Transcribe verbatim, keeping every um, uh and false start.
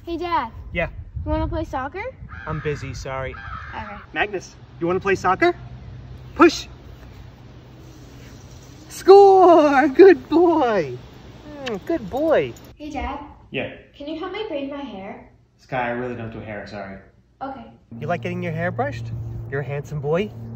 Hey, Dad. Yeah. You want to play soccer? I'm busy, sorry. Okay. Magnus, you want to play soccer? Push! Score! Good boy! Mm, good boy. Hey, Dad. Yeah. Can you help me braid my hair? Sky, I really don't do hair, sorry. Okay. You like getting your hair brushed? You're a handsome boy.